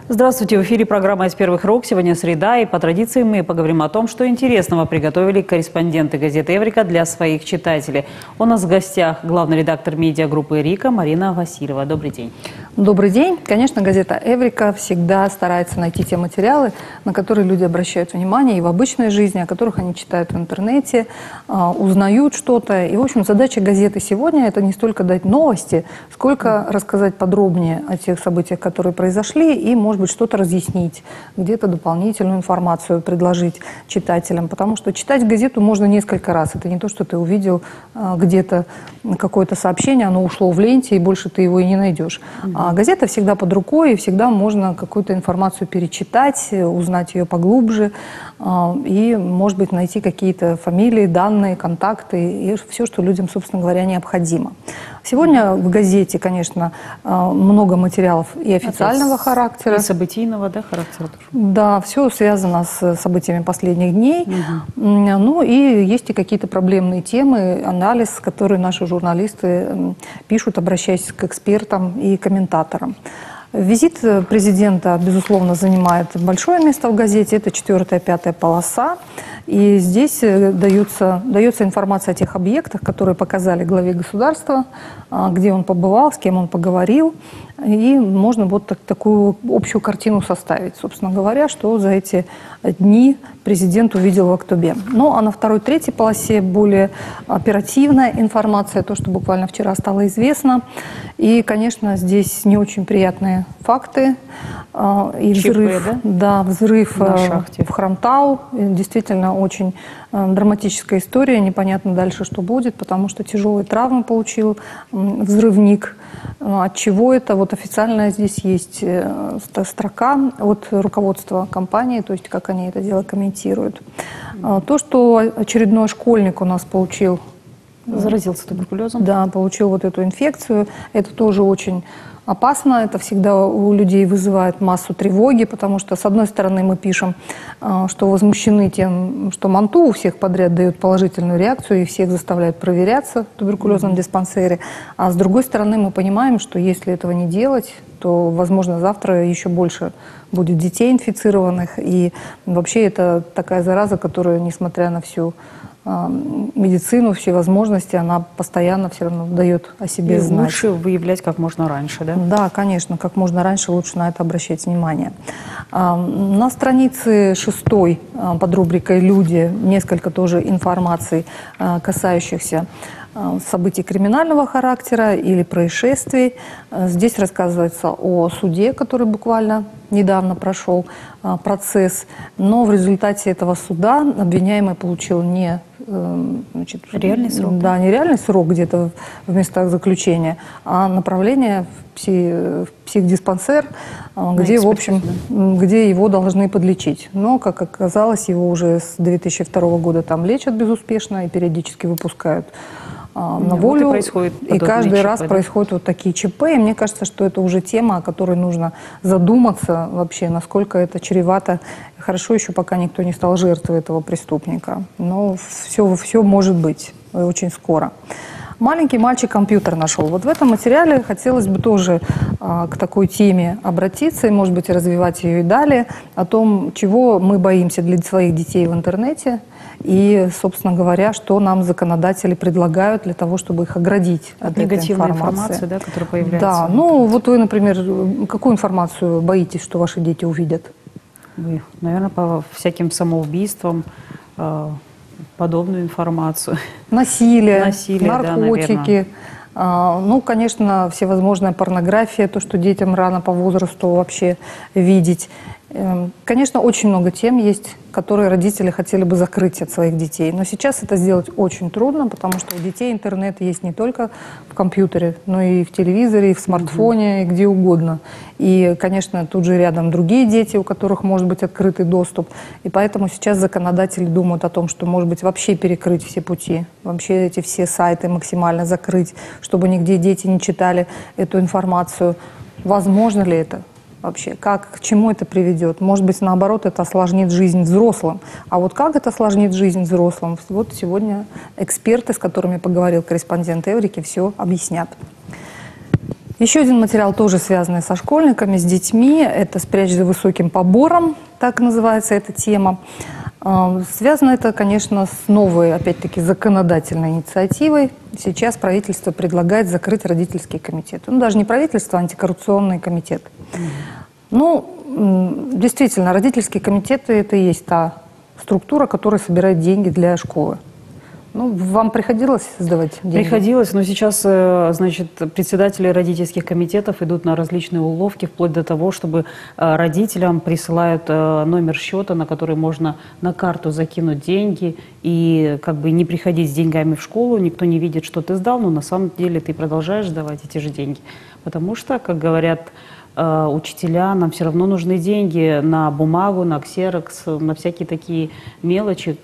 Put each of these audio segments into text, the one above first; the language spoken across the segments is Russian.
Здравствуйте, в эфире программа «Из первых рук». Сегодня среда, и по традиции мы поговорим о том, что интересного приготовили корреспонденты газеты «Эврика» для своих читателей. У нас в гостях главный редактор медиагруппы «Рика» Марина Васильева. Добрый день. Добрый день. Конечно, газета «Эврика» всегда старается найти те материалы, на которые люди обращают внимание и в обычной жизни, о которых они читают в интернете, узнают что-то. И, в общем, задача газеты сегодня – это не столько дать новости, сколько рассказать подробнее о тех событиях, которые произошли, и, может быть, что-то разъяснить, где-то дополнительную информацию предложить читателям. Потому что читать газету можно несколько раз. Это не то, что ты увидел где-то какое-то сообщение, оно ушло в ленте, и больше ты его и не найдешь. А газета всегда под рукой, и всегда можно какую-то информацию перечитать, узнать ее поглубже, и, может быть, найти какие-то фамилии, данные, контакты, и все, что людям, собственно говоря, необходимо. Сегодня в газете, конечно, много материалов и официального характера. И событийного, да, характера тоже. Да, все связано с событиями последних дней. Ну и есть и какие-то проблемные темы, анализ, которые наши журналисты пишут, обращаясь к экспертам и комментаторам. Визит президента, безусловно, занимает большое место в газете. Это 4-я, 5-я полоса. И здесь дается информация о тех объектах, которые показали главе государства, где он побывал, с кем он поговорил. И можно вот такую общую картину составить, собственно говоря, что за эти дни президент увидел в Актобе. Ну а на 2-й, 3-й полосе более оперативная информация, то, что буквально вчера стало известно. И, конечно, здесь не очень приятные факты. И взрыв, ЧП, да? Да, взрыв в Хромтау. Действительно, очень драматическая история. Непонятно дальше, что будет, потому что тяжелые травмы получил взрывник. От чего это? Вот официально здесь есть строка от руководства компании, то есть как они это дело комментируют. То, что очередной школьник у нас получил... Заразился туберкулезом? Да, получил вот эту инфекцию. Это тоже очень опасно, это всегда у людей вызывает массу тревоги, потому что, с одной стороны, мы пишем, что возмущены тем, что МАНТУ у всех подряд дает положительную реакцию и всех заставляют проверяться в туберкулезном диспансере, а с другой стороны, мы понимаем, что если этого не делать, то, возможно, завтра еще больше будет детей инфицированных, и вообще это такая зараза, которая, несмотря на всю медицину, все возможности, она постоянно все равно дает о себе знать. Лучше выявлять как можно раньше, да? Да, конечно, как можно раньше лучше на это обращать внимание. На странице 6 под рубрикой «Люди» несколько тоже информаций, касающихся событий криминального характера или происшествий. Здесь рассказывается о суде, который буквально недавно прошел процесс, но в результате этого суда обвиняемый получил не реальный срок, да, не реальный срок где-то в местах заключения, а направление в психдиспансер, где, в общем, где его должны подлечить. Но, как оказалось, его уже с 2002 года там лечат безуспешно и периодически выпускают на волю, вот и каждый раз происходят вот такие ЧП. И мне кажется, что это уже тема, о которой нужно задуматься вообще, насколько это чревато. Хорошо еще, пока никто не стал жертвой этого преступника. Но все может быть очень скоро. Маленький мальчик компьютер нашел. Вот в этом материале хотелось бы тоже к такой теме обратиться и, может быть, развивать ее и далее, о том, чего мы боимся для своих детей в интернете и, собственно говоря, что нам законодатели предлагают для того, чтобы их оградить от негативной информации, да, которая появляется. Да, ну вот вы, например, какую информацию боитесь, что ваши дети увидят? Наверное, по всяким самоубийствам, подобную информацию. Насилие, наркотики. Да, ну, конечно, всевозможная порнография, то, что детям рано по возрасту вообще видеть. Конечно, очень много тем есть, которые родители хотели бы закрыть от своих детей. Но сейчас это сделать очень трудно, потому что у детей интернет есть не только в компьютере, но и в телевизоре, и в смартфоне, и где угодно. И, конечно, тут же рядом другие дети, у которых может быть открытый доступ. И поэтому сейчас законодатели думают о том, что, может быть, вообще перекрыть все пути, вообще эти все сайты максимально закрыть, чтобы нигде дети не читали эту информацию. Возможно ли это? Вообще, к чему это приведет? Может быть, наоборот, это осложнит жизнь взрослым. А вот как это осложнит жизнь взрослым? Вот сегодня эксперты, с которыми поговорил корреспондент Эврики, все объяснят. Еще один материал, тоже связанный со школьниками, с детьми. Это «Спрячь за высоким побором», так называется эта тема. Связано это, конечно, с новой, опять-таки, законодательной инициативой. Сейчас правительство предлагает закрыть родительские комитеты. Ну, даже не правительство, а антикоррупционный комитет. Ну, действительно, родительские комитеты – это и есть та структура, которая собирает деньги для школы. Ну, вам приходилось сдавать деньги? Приходилось, но сейчас, значит, председатели родительских комитетов идут на различные уловки, вплоть до того, чтобы родителям присылают номер счета, на который можно на карту закинуть деньги и как бы не приходить с деньгами в школу, никто не видит, что ты сдал, но на самом деле ты продолжаешь сдавать эти же деньги. Потому что, как говорят учителя, нам все равно нужны деньги на бумагу, на ксерокс, на всякие такие мелочи,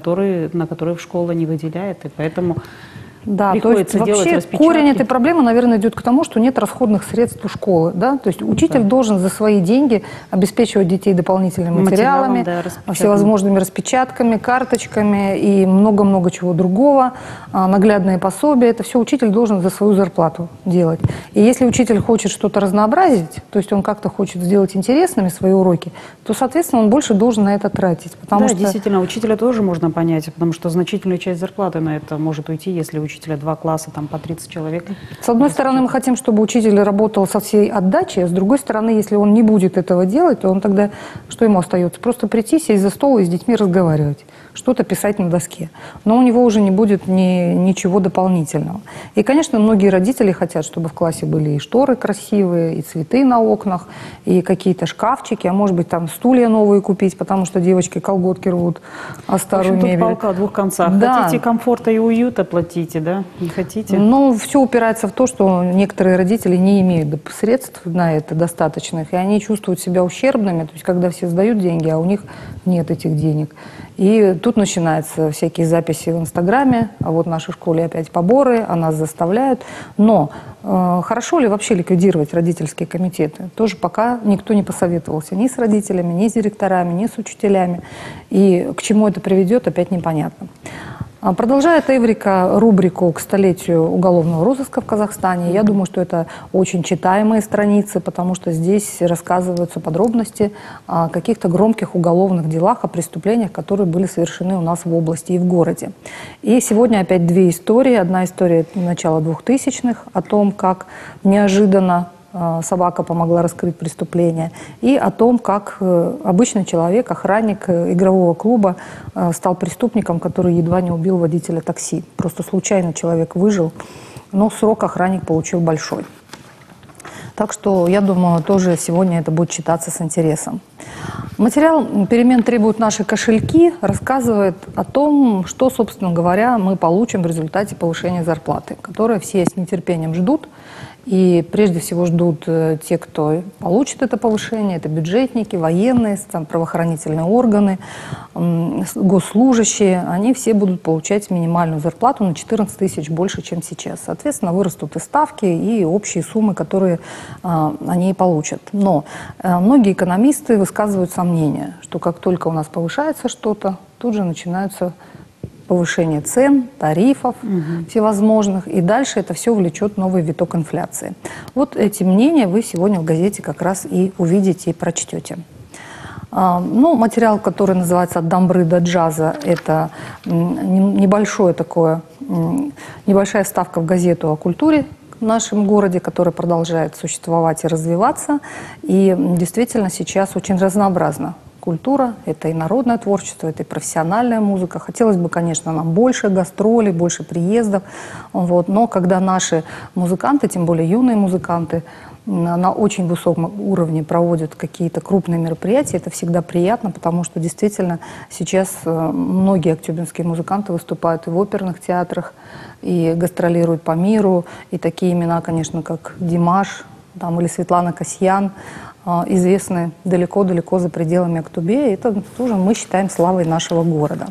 на которые школа не выделяет. И поэтому да, то есть вообще корень этой проблемы, наверное, идет к тому, что нет расходных средств у школы. Да? То есть учитель должен за свои деньги обеспечивать детей дополнительными материалами, да, всевозможными распечатками, карточками и много-много чего другого, наглядные пособия. Это все учитель должен за свою зарплату делать. И если учитель хочет что-то разнообразить, то есть он как-то хочет сделать интересными свои уроки, то, соответственно, он больше должен на это тратить. Потому что... действительно, учителя тоже можно понять, потому что значительная часть зарплаты на это может уйти, если учителя 2 класса, там по 30 человек. С одной стороны, мы хотим, чтобы учитель работал со всей отдачей, а с другой стороны, если он не будет этого делать, то он тогда, что ему остается? Просто прийти, сесть за стол и с детьми разговаривать, что-то писать на доске. Но у него уже не будет ничего дополнительного. И, конечно, многие родители хотят, чтобы в классе были и шторы красивые, и цветы на окнах, и какие-то шкафчики, а может быть, там стулья новые купить, потому что девочки колготки рвут, а старую мебель. Тут палка о 2 концах. Да. Хотите комфорта и уюта, платите, да? Не хотите? Ну, все упирается в то, что некоторые родители не имеют средств на это достаточных, и они чувствуют себя ущербными, то есть когда все сдают деньги, а у них нет этих денег. И тут начинаются всякие записи в Инстаграме, а вот в нашей школе опять поборы, а нас заставляют. Но хорошо ли вообще ликвидировать родительские комитеты? Тоже пока никто не посоветовался ни с родителями, ни с директорами, ни с учителями. И к чему это приведет, опять непонятно. Продолжает Эврика рубрику к столетию уголовного розыска в Казахстане. Я думаю, что это очень читаемые страницы, потому что здесь рассказываются подробности о каких-то громких уголовных делах, о преступлениях, которые были совершены у нас в области и в городе. И сегодня опять 2 истории. Одна история начала 2000-х о том, как неожиданно собака помогла раскрыть преступление, и о том, как обычный человек, охранник игрового клуба, стал преступником, который едва не убил водителя такси. Просто случайно человек выжил, но срок охранник получил большой. Так что, я думаю, тоже сегодня это будет читаться с интересом. Материал «Перемен требуют наши кошельки» рассказывает о том, что, собственно говоря, мы получим в результате повышения зарплаты, которое все с нетерпением ждут. И прежде всего ждут те, кто получит это повышение, это бюджетники, военные, там, правоохранительные органы, госслужащие. Они все будут получать минимальную зарплату на 14 тысяч больше, чем сейчас. Соответственно, вырастут и ставки, и общие суммы, которые они получат. Но многие экономисты высказывают сомнения, что как только у нас повышается что-то, тут же начинаются повышение цен, тарифов всевозможных, и дальше это все влечет новый виток инфляции. Вот эти мнения вы сегодня в газете как раз и увидите и прочтете. Ну, материал, который называется «От дамбры до джаза», это небольшая вставка в газету о культуре в нашем городе, которая продолжает существовать и развиваться, и действительно сейчас очень разнообразно. Культура, это и народное творчество, это и профессиональная музыка. Хотелось бы, конечно, нам больше гастролей, больше приездов. Вот. Но когда наши музыканты, тем более юные музыканты, на очень высоком уровне проводят какие-то крупные мероприятия, это всегда приятно, потому что действительно сейчас многие актюбинские музыканты выступают и в оперных театрах, и гастролируют по миру. И такие имена, конечно, как Димаш там, или Светлана Касьян, известны далеко-далеко за пределами Актобе. Это тоже мы считаем славой нашего города.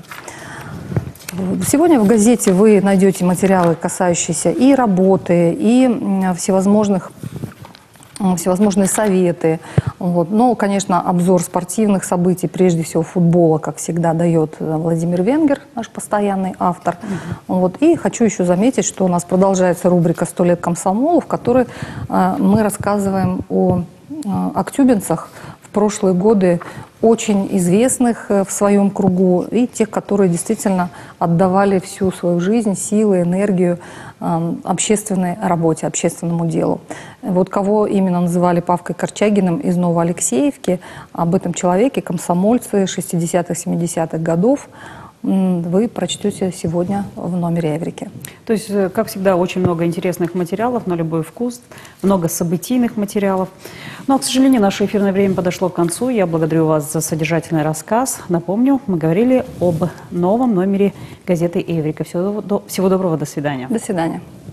Сегодня в газете вы найдете материалы, касающиеся и работы, и всевозможных всевозможные советы. Вот. Но, конечно, обзор спортивных событий, прежде всего футбола, как всегда, дает Владимир Венгер, наш постоянный автор. Вот. И хочу еще заметить, что у нас продолжается рубрика «100 лет комсомолу», в которой мы рассказываем о актюбинцах в прошлые годы, очень известных в своем кругу, и тех, которые действительно отдавали всю свою жизнь, силы, энергию общественной работе, общественному делу. Вот кого именно называли Павкой Корчагиным из Новоалексеевки, об этом человеке, комсомольцы 60-х, 70-х годов, вы прочтете сегодня в номере «Эврики». То есть, как всегда, очень много интересных материалов на любой вкус, много событийных материалов. Но, к сожалению, наше эфирное время подошло к концу. Я благодарю вас за содержательный рассказ. Напомню, мы говорили об новом номере газеты «Эврика». Всего доброго, до свидания. До свидания.